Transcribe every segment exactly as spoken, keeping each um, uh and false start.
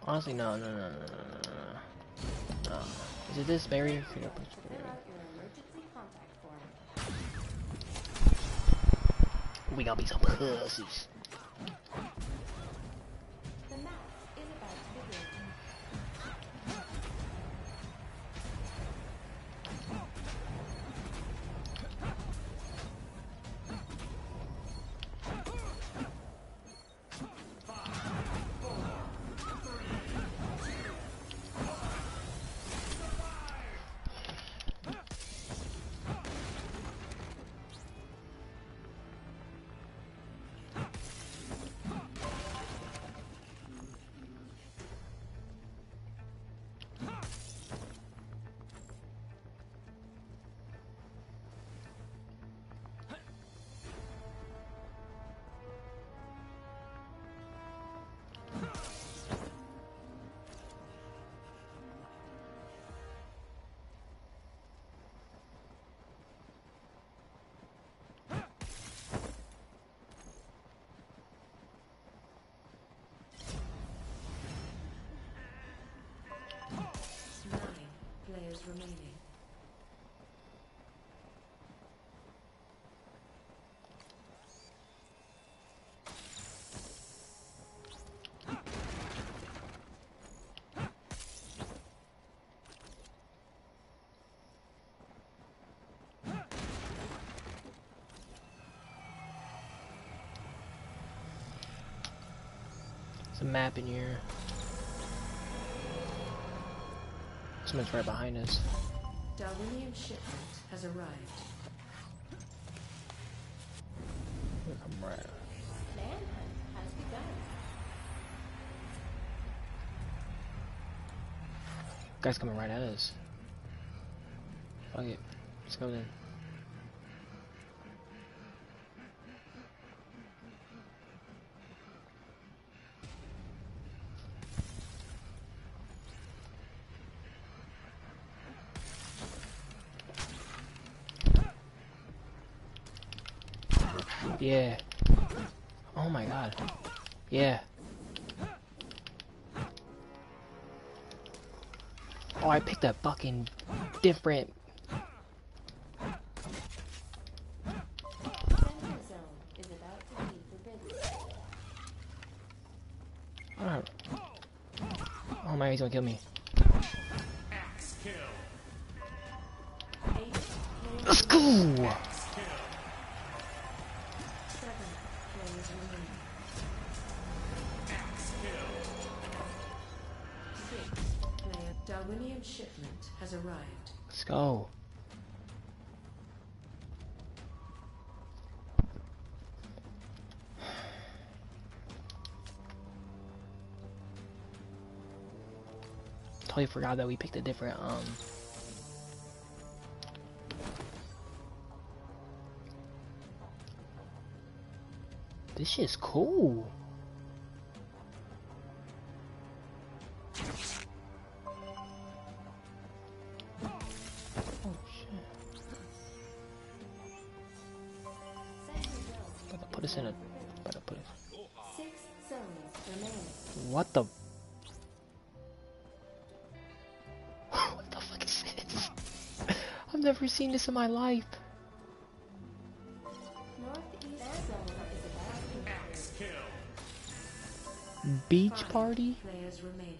Honestly, no, no, no, no, no, no, no. no. Is it this berry? We gotta be some pussies. Remaining. There's a map in here. Someone's right behind us. Darwinian shipment has arrived. I'm right. Manhunt has begun. Guy's coming right at us. Fuck it. Let's go then. Yeah. Oh my god. Yeah. Oh, I picked a fucking different. Center zone is about to be forbidden. Alright. Oh my god, he's gonna kill me. Axe kill. Let's go! Darwinian shipment has arrived. Let's go. Totally forgot that we picked a different um This shit's cool. Put us in a. Better put us. Six zones remaining. What the? What the fuck is this? I've never seen this in my life. Northeast zone is about to be Axe kill. Beach Five party? Players remaining.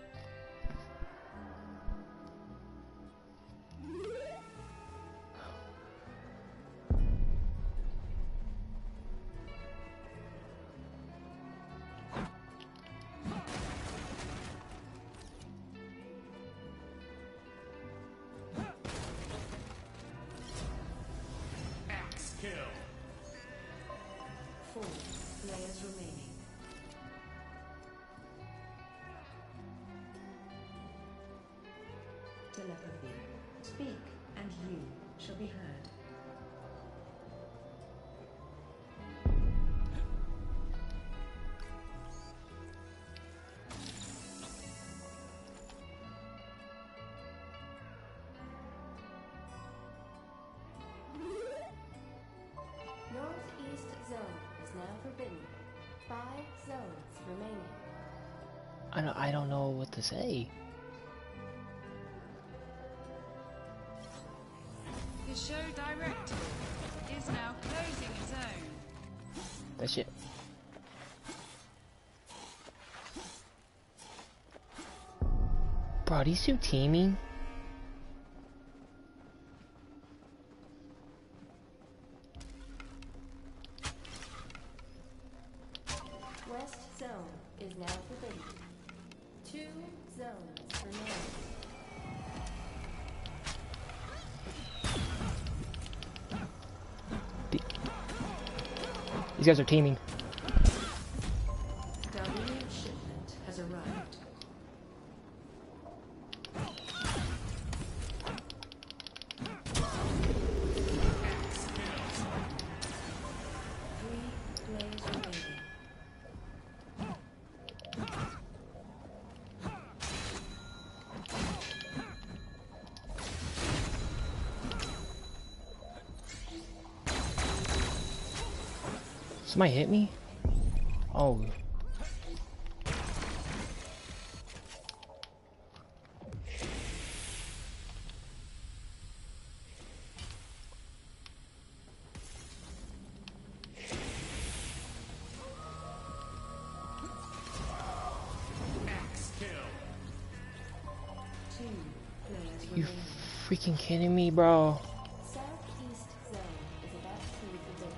Axe kill. Four players remaining. Telepathy. Speak, and you shall be heard. Northeast zone is now forbidden. Five zones remaining. I don't, I don't know what to say. The show director is now closing his own. That shit. Bro, these two teaming? West zone is now forbidden. Two zones remain. These guys are teaming. Darwinian shipment has arrived. Three players remaining. Somebody hit me? Oh. Axe kill. Two players You remaining. freaking kidding me, bro? Southeast zone is about to be forbidden.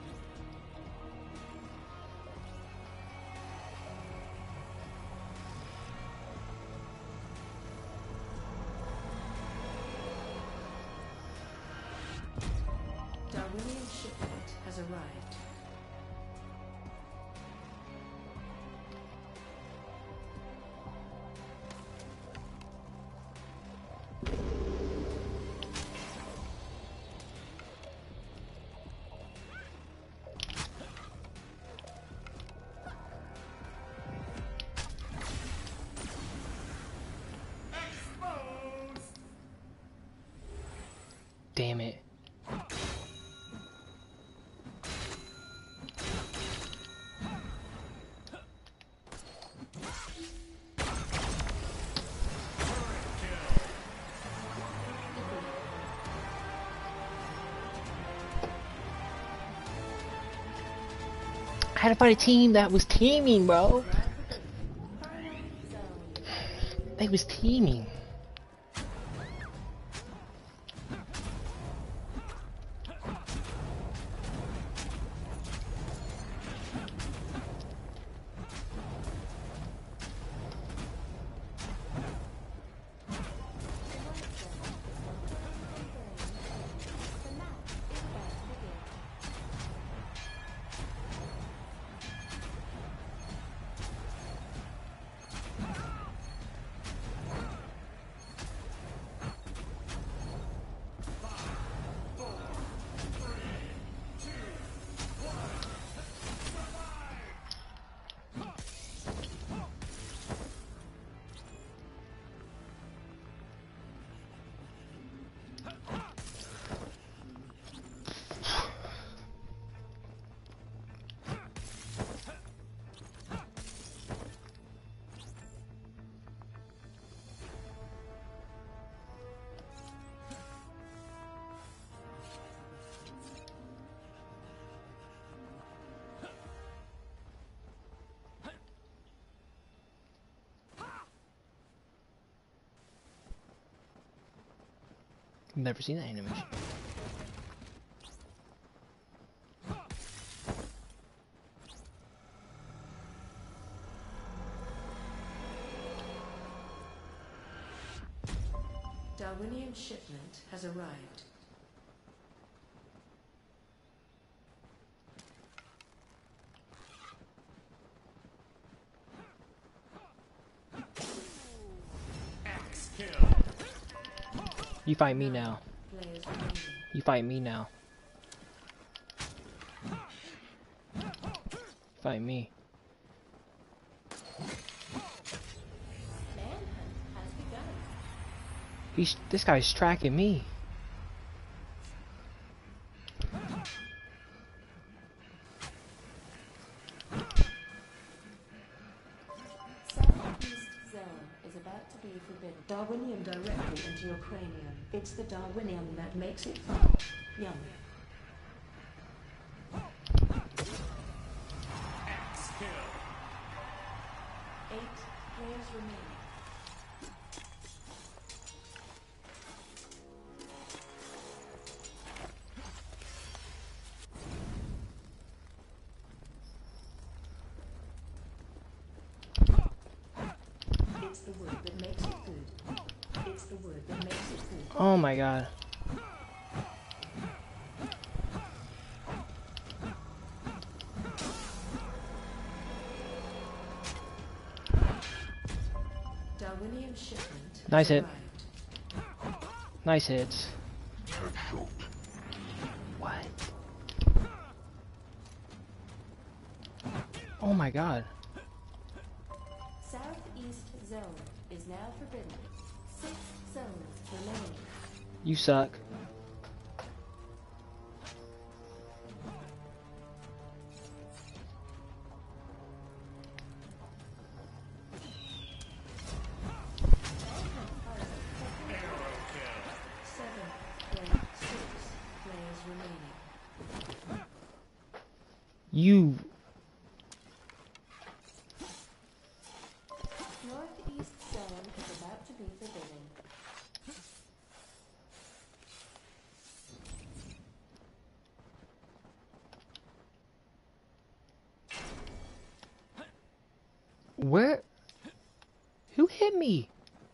Darwinian shipment has arrived. Damn it. I had to find a team that was teaming, bro. They was teaming. The match is about to begin. Never seen that animation. Darwinian shipment has arrived. Axe kill. You fight me now. Players remaining. You fight me now. Fight me. Manhunt has begun. He's this guy's tracking me. Southeast Darwinium directly into your cranium. It's the Darwinium that makes it fun. Yum. Axe kill. Eight players remaining. It's the wood that makes it good. It's the wood that makes it good. Oh my god. Darwinium shipment. Nice has hit. arrived. Nice hits. What? Oh my god. Southeast zone is now forbidden. Six zones remaining. You suck. Seven, eight, six players remaining. You. Northeast zone is about to be forbidden. Where? Who hit me?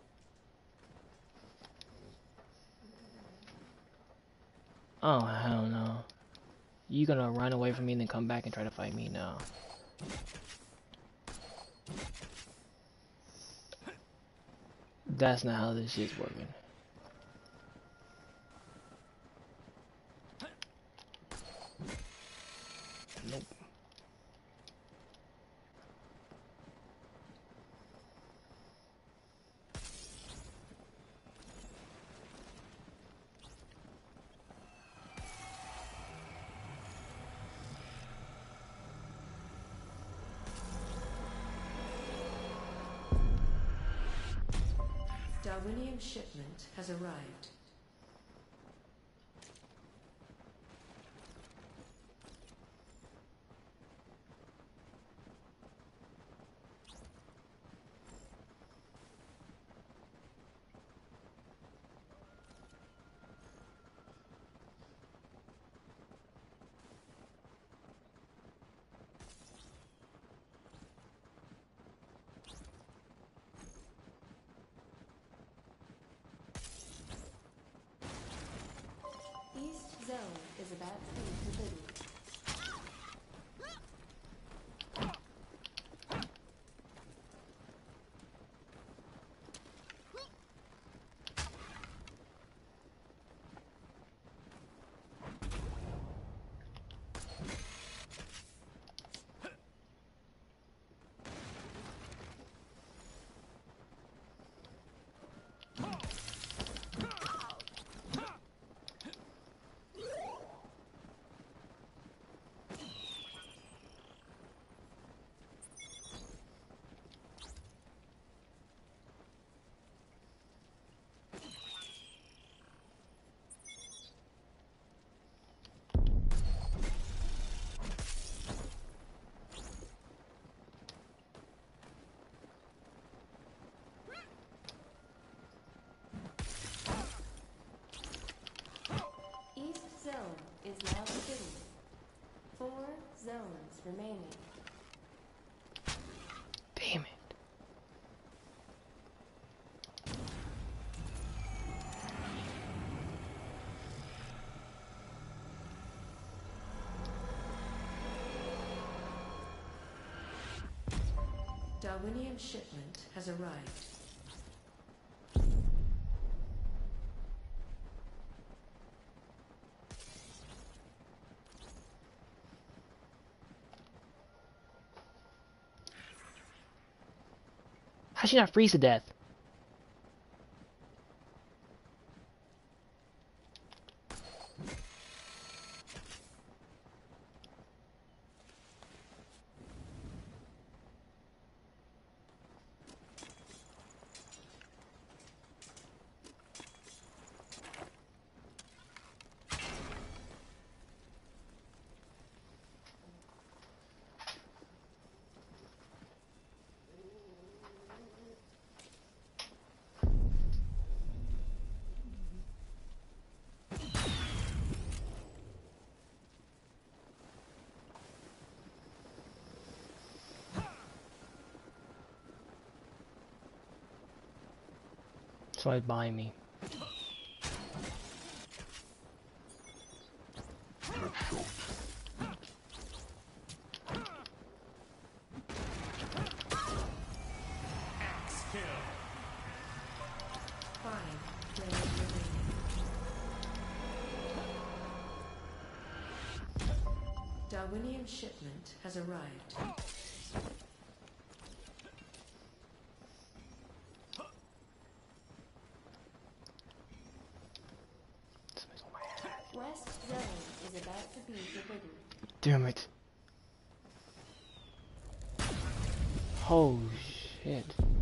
Oh, hell no. You gonna run away from me and then come back and try to fight me now. That's not how this shit's working. Nope. Darwinium shipment has arrived. East zone is about to be forbidden. East zone is now forbidden. Four zones remaining. Damn it. Darwinium shipment has arrived. How'd she not freeze to death? Somebody's buying me. Axe kill. Five players remaining. Darwinian shipment has arrived. West zone is about to be forbidden. Damn it. Oh shit.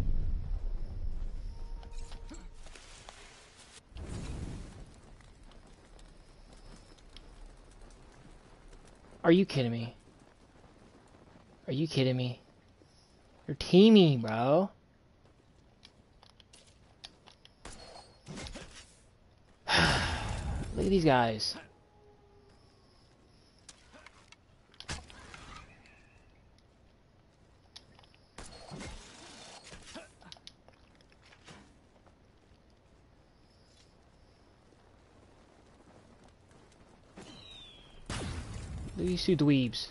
Are you kidding me? Are you kidding me? You're teaming, bro. Look at these guys. Look at these two dweebs.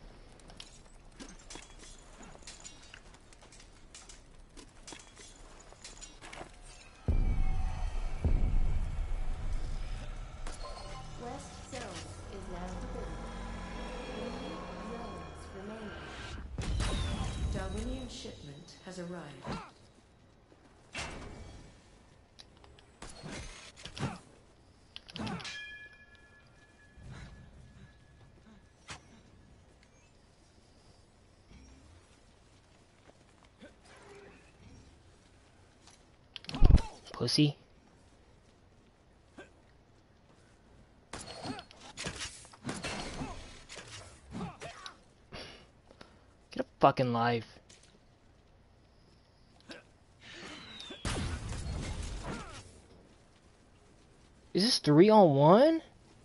West zone is now forbidden. Three zones remaining. Darwinian shipment has arrived. Pussy. Get a fucking life. Is this three on one?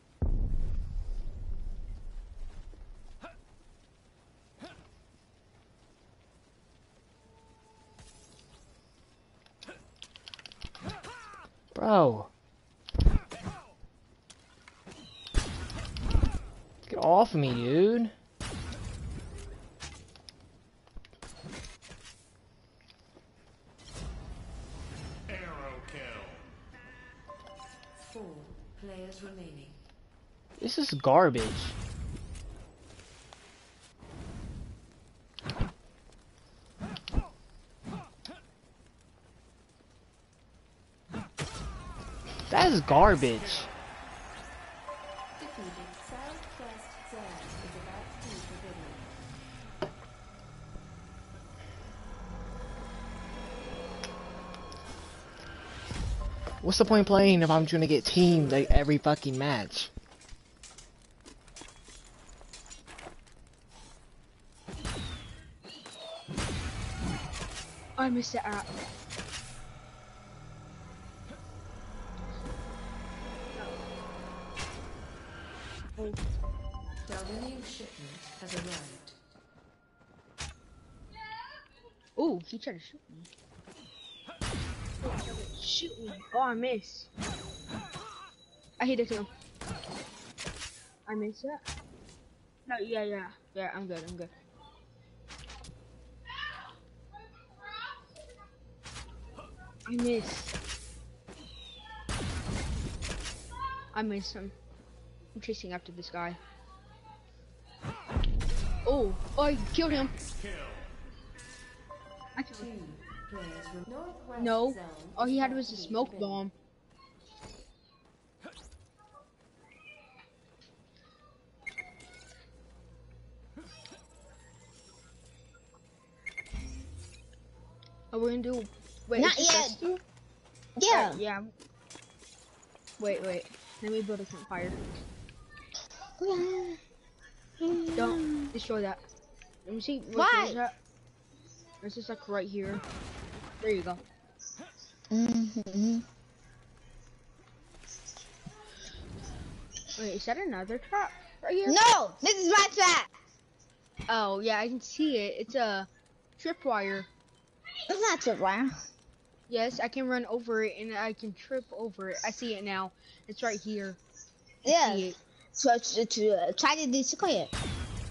Bro. Get off of me, dude. Arrow kill. Four players remaining. This is garbage. That is garbage. Defeated. Southwest zone is about to be forbidden. What's the point playing if I'm trying to get teamed like every fucking match? I missed it out. Darwinian shipment has arrived. Oh, he tried to shoot me. Oh, he tried to shoot me. Oh, I missed. I hit it too. I missed it. No, yeah, yeah, yeah. I'm good. I'm good. I missed. I missed him. I'm chasing after this guy. Oh, oh, I killed him. Kill. I killed him. Two players remaining. Northwest No. zone All he is had about was to a be smoke forbidden. bomb. Oh, we're gonna do. Wait, Not is it yet. us two? Yeah. Uh, yeah. Wait, wait. Let me build a campfire. Don't destroy that. Let me see. Wait, Why? where's that? It's just like right here. There you go. Mm-hmm. Wait, is that another trap right here? No, this is my trap. Oh yeah, I can see it. It's a tripwire. It's not tripwire. Yes, I can run over it and I can trip over it. I see it now. It's right here. I Yeah. see it. So to, to uh, try to destroy it.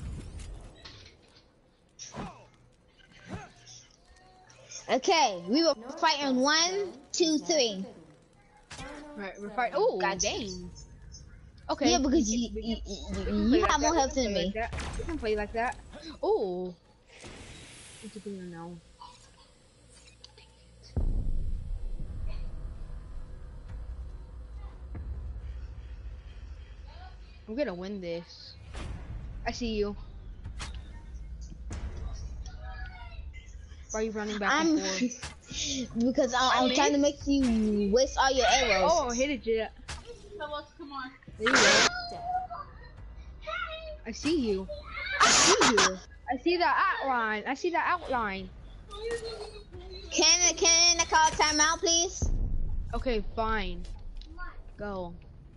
Okay, we will fight in one, two, three. Right, we're fighting. Oh, Gotcha. dang. Okay. Yeah, because we you can- we you, can- you, we can you play have like more that, health we than can play me. like that. We can play like that. Oh. What's it doing now? I'm gonna win this. I see you. Why are you running back I'm and forth? because I'm, I'm I trying to make you waste all your arrows. Oh, hit it, Jet. Come on. There you go. I see you. I see you. I see the outline. I see the outline. Can can I call timeout, please? Okay, fine. Go.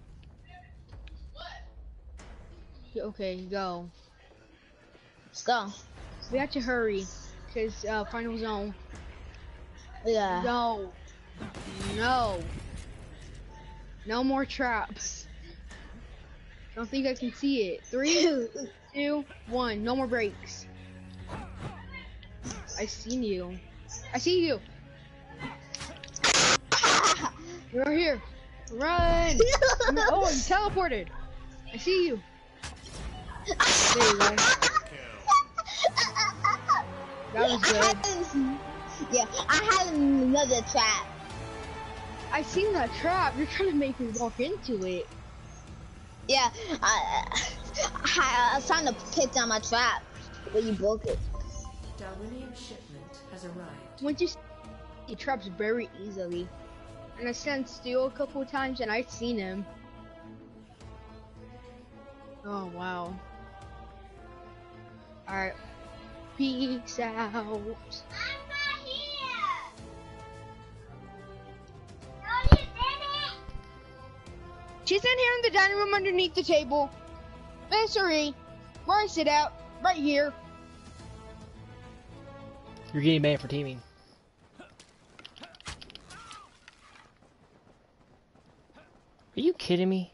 Okay, go. Let's go. We have to hurry, cause uh, final zone. Yeah. No. No. No more traps. Don't think I can see it. Three, two, one. No more breaks. I seen you. I see you. You're right here. Run. Oh, you teleported. I see you. There you go. That was good. Yeah, I had another trap. I seen that trap. You're trying to make me walk into it. Yeah, I, I, I was trying to pick down my trap, but you broke it. Darwinian shipment has arrived. Once you see traps very easily. And I sent Steel a couple of times and I've seen him. Oh wow. Alright. Peace out. She's in here in the dining room underneath the table. Misery. Where I sit out. Right here. You're getting banned for teaming. Are you kidding me?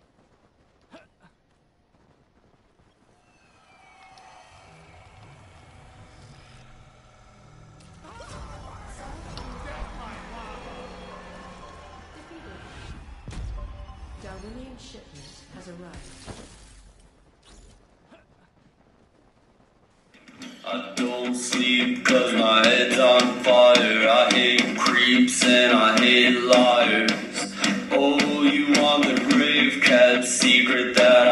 Darwinian shipment has arrived. I don't sleep cause my head's on fire. I hate creeps and I hate liars. Oh, you want the grave cat secret that